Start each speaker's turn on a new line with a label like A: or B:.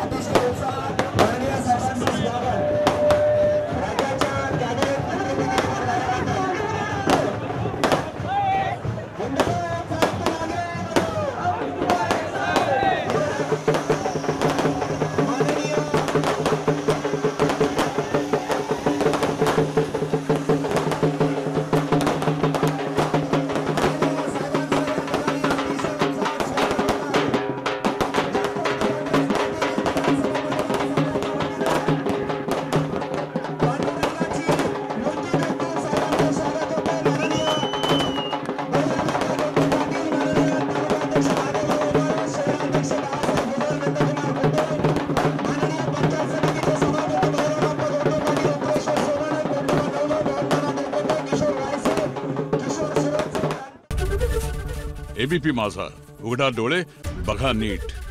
A: अतिशय उत्साहात माननीय साहेबांचं स्वागत राज्याच्या कॅबिनेट
B: एबीपी माझा, उघडा डोळे बघा नीट।